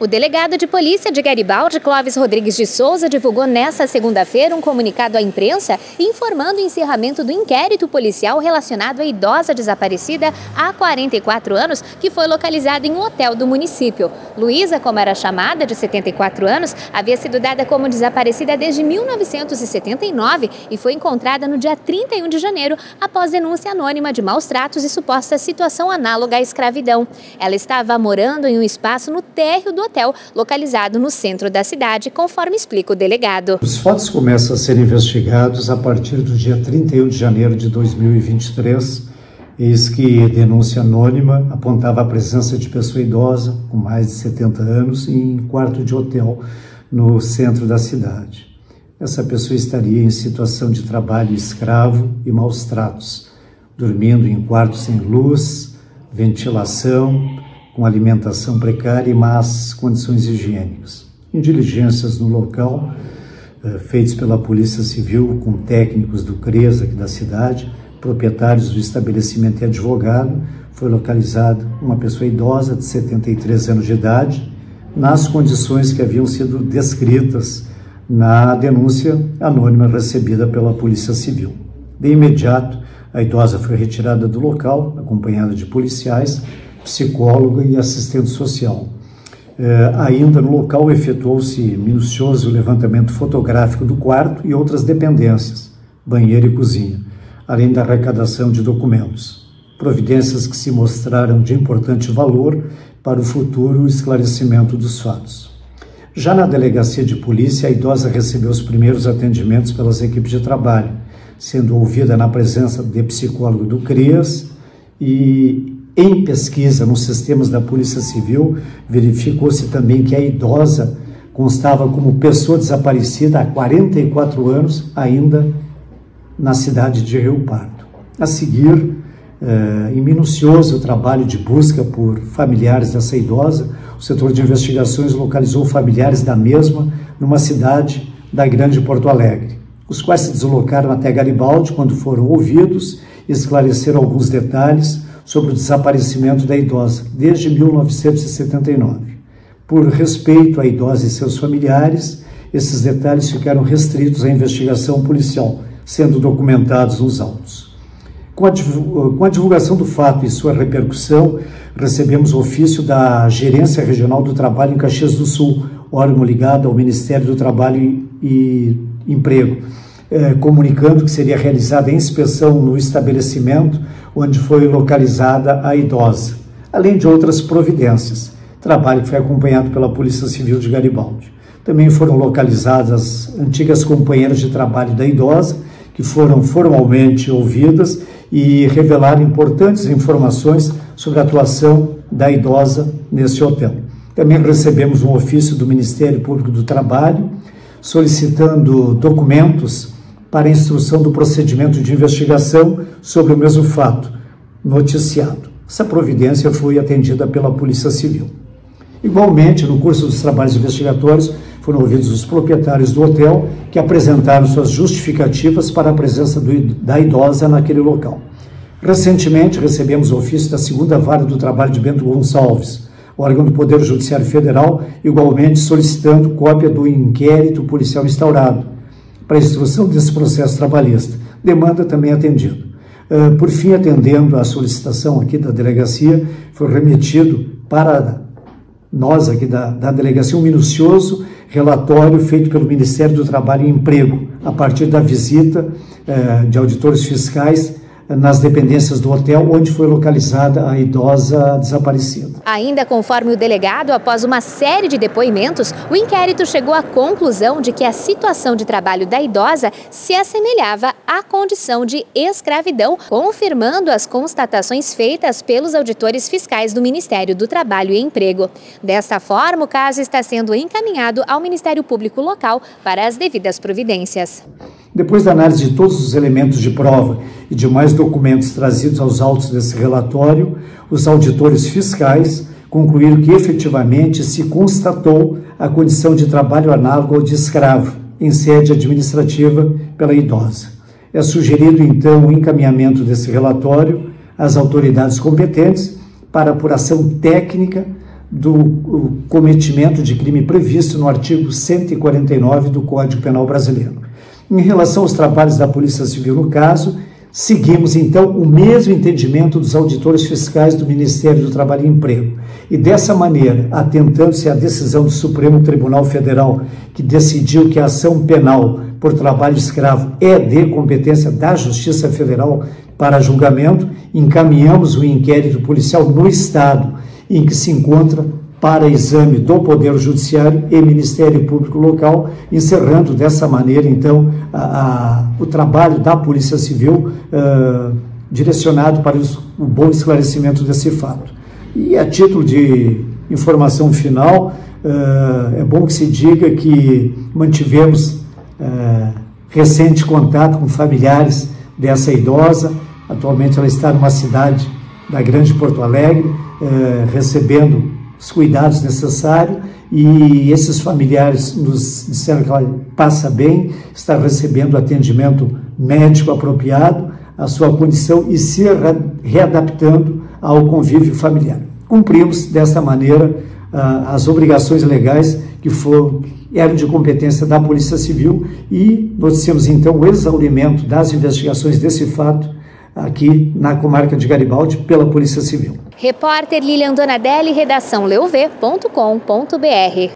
O delegado de polícia de Garibaldi, Clóvis Rodrigues de Souza, divulgou nesta segunda-feira um comunicado à imprensa informando o encerramento do inquérito policial relacionado à idosa desaparecida há 44 anos, que foi localizada em um hotel do município. Luísa, como era chamada, de 74 anos, havia sido dada como desaparecida desde 1979 e foi encontrada no dia 31 de janeiro após denúncia anônima de maus tratos e suposta situação análoga à escravidão. Ela estava morando em um espaço no térreo do hotel, localizado no centro da cidade, conforme explica o delegado. Os fatos começam a ser investigados a partir do dia 31 de janeiro de 2023, eis que denúncia anônima apontava a presença de pessoa idosa, com mais de 70 anos, em quarto de hotel no centro da cidade. Essa pessoa estaria em situação de trabalho escravo e maus tratos, dormindo em quarto sem luz, ventilação, com alimentação precária e más condições higiênicas. Em diligências no local, feitas pela Polícia Civil com técnicos do CRES aqui da cidade, proprietários do estabelecimento e advogado, foi localizada uma pessoa idosa de 73 anos de idade, nas condições que haviam sido descritas na denúncia anônima recebida pela Polícia Civil. De imediato, a idosa foi retirada do local, acompanhada de policiais, psicóloga e assistente social. Ainda no local efetuou-se minucioso levantamento fotográfico do quarto e outras dependências, banheiro e cozinha, além da arrecadação de documentos. Providências que se mostraram de importante valor para o futuro esclarecimento dos fatos. Já na delegacia de polícia, a idosa recebeu os primeiros atendimentos pelas equipes de trabalho, sendo ouvida na presença de psicólogo do CREAS e, em pesquisa nos sistemas da Polícia Civil, verificou-se também que a idosa constava como pessoa desaparecida há 44 anos, ainda na cidade de Rio Pardo. A seguir, em minucioso trabalho de busca por familiares dessa idosa, o setor de investigações localizou familiares da mesma numa cidade da Grande Porto Alegre, os quais se deslocaram até Garibaldi quando foram ouvidos e esclareceram alguns detalhes sobre o desaparecimento da idosa desde 1979. Por respeito à idosa e seus familiares, esses detalhes ficaram restritos à investigação policial, sendo documentados nos autos. Com a divulgação do fato e sua repercussão, recebemos ofício da Gerência Regional do Trabalho em Caxias do Sul, órgão ligado ao Ministério do Trabalho e Emprego, comunicando que seria realizada a inspeção no estabelecimento onde foi localizada a idosa, além de outras providências, trabalho que foi acompanhado pela Polícia Civil de Garibaldi. Também foram localizadas as antigas companheiras de trabalho da idosa, que foram formalmente ouvidas e revelaram importantes informações sobre a atuação da idosa nesse hotel. Também recebemos um ofício do Ministério Público do Trabalho solicitando documentos para a instrução do procedimento de investigação sobre o mesmo fato noticiado. Essa providência foi atendida pela Polícia Civil. Igualmente, no curso dos trabalhos investigatórios, foram ouvidos os proprietários do hotel que apresentaram suas justificativas para a presença da idosa naquele local. Recentemente, recebemos o ofício da 2ª Vara do Trabalho de Bento Gonçalves, órgão do Poder Judiciário Federal, igualmente solicitando cópia do inquérito policial instaurado para a instrução desse processo trabalhista. Demanda também atendida. Por fim, atendendo à solicitação aqui da delegacia, foi remetido para nós aqui da delegacia um minucioso relatório feito pelo Ministério do Trabalho e Emprego, a partir da visita de auditores fiscais nas dependências do hotel onde foi localizada a idosa desaparecida. Ainda conforme o delegado, após uma série de depoimentos, o inquérito chegou à conclusão de que a situação de trabalho da idosa se assemelhava à condição de escravidão, confirmando as constatações feitas pelos auditores fiscais do Ministério do Trabalho e Emprego. Desta forma, o caso está sendo encaminhado ao Ministério Público local para as devidas providências. Depois da análise de todos os elementos de prova e demais documentos trazidos aos autos desse relatório, os auditores fiscais concluíram que efetivamente se constatou a condição de trabalho análogo ao de escravo em sede administrativa pela idosa. É sugerido, então, o encaminhamento desse relatório às autoridades competentes para apuração técnica do cometimento de crime previsto no artigo 149 do Código Penal Brasileiro. Em relação aos trabalhos da Polícia Civil no caso, seguimos, então, o mesmo entendimento dos auditores fiscais do Ministério do Trabalho e Emprego. E, dessa maneira, atentando-se à decisão do Supremo Tribunal Federal, que decidiu que a ação penal por trabalho escravo é de competência da Justiça Federal para julgamento, encaminhamos o inquérito policial no Estado em que se encontra para exame do Poder Judiciário e Ministério Público Local, encerrando dessa maneira, então, o trabalho da Polícia Civil direcionado para o bom esclarecimento desse fato. E a título de informação final, é bom que se diga que mantivemos recente contato com familiares dessa idosa. Atualmente ela está numa cidade da Grande Porto Alegre, recebendo os cuidados necessários, e esses familiares nos disseram que ela passa bem, está recebendo atendimento médico apropriado à sua condição e se readaptando ao convívio familiar. Cumprimos desta maneira as obrigações legais que eram de competência da Polícia Civil e noticiamos então o exaurimento das investigações desse fato aqui na comarca de Garibaldi pela Polícia Civil. Repórter Lilian Donadelli, redação leuv.com.br.